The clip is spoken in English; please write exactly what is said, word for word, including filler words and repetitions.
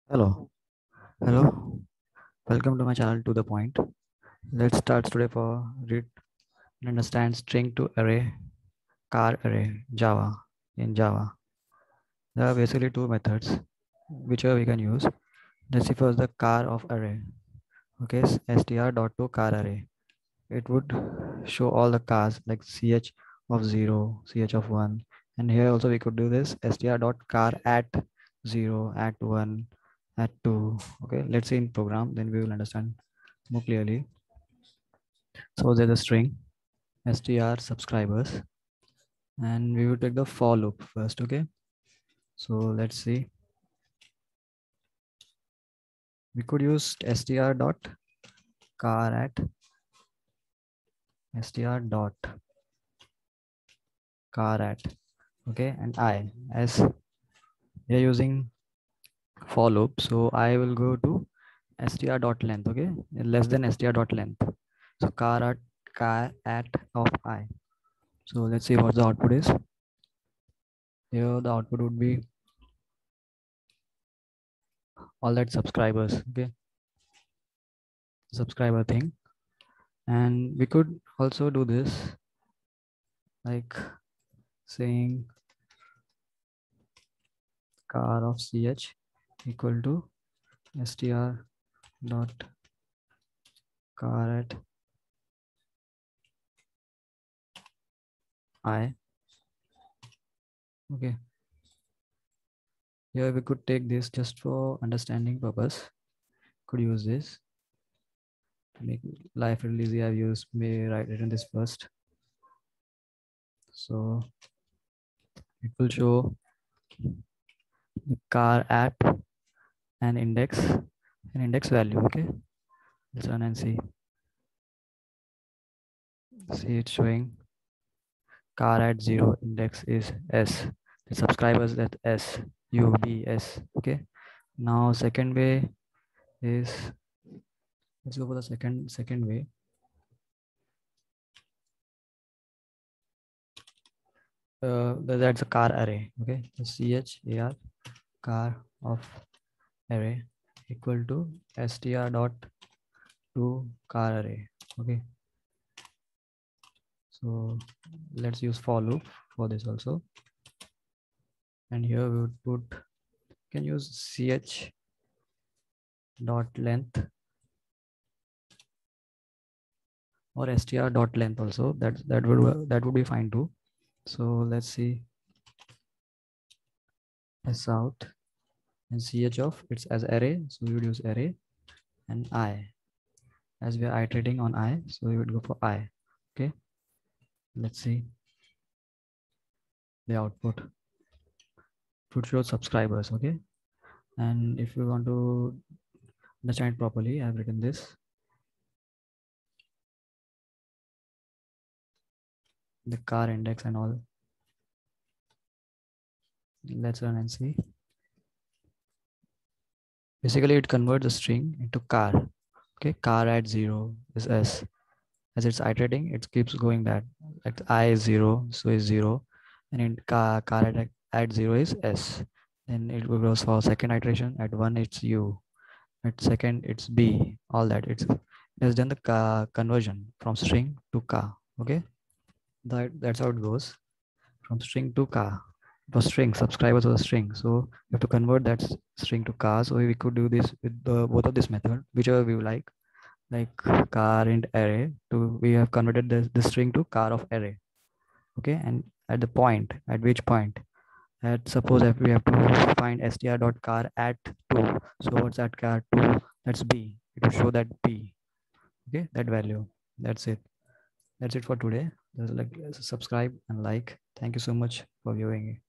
Hello, hello, welcome to my channel To The Point. Let's start today for read and understand string to array, car array, Java. In Java, there are basically two methods whichever we can use. Let's see first the car of array. Okay, str dot to car array. It would show all the cars like ch of zero, ch of one, and here also we could do this str dot car at zero, at one, at two. Okay, let's see in program, then we will understand more clearly. So there's a string str subscribers, and we will take the for loop first. Okay, so let's see. We could use str dot car at str dot car at, okay, and I, as we are using for loop, so I will go to str dot length. Okay, less than str dot length. So car at car at of I. So let's see what the output is. Here the output would be all that subscribers. Okay, subscriber thing. And we could also do this like saying car of ch equal to str dot car at I. Okay, here we could take this just for understanding purpose. Could use this to make life really easy. I've used may write written this first, so it will show the car at an index, an index value. Okay, let's run and see. See, it's showing car at zero, index is s, the subscribers that s, u, b, s. Okay, now second way is, let's go for the second second way. Uh, that's a car array. Okay, the char car of array equal to str dot to car array. Okay, so let's use for loop for this also, and here we would put, can use ch dot length or str dot length also. That that would that would be fine too. So let's see s out and ch of it's as array, so we would use array, and I, as we are iterating on I, so we would go for I. Okay, let's see the output. It show subscribers. Okay, and if you want to understand it properly, I've written this, the car index and all. Let's run and see. Basically it converts a string into car. Okay, car at zero is s, as it's iterating it keeps going that, like I is zero, so is zero, and in car, car at, at zero is s. Then it goes for second iteration, at one it's u, at second it's b, all that. It's it has done the car conversion from string to car. Okay, that that's how it goes from string to car. It was string, subscribers was a string, so you have to convert that string to car. So we could do this with the both of this method, whichever we like like car int array to, we have converted the, the string to car of array. Okay, and at the point, at which point, at suppose if we have to find str dot car at two, so what's that car two, that's b, it will show that b. Okay, that value. That's it. That's it for today. Just like subscribe and like. Thank you so much for viewing.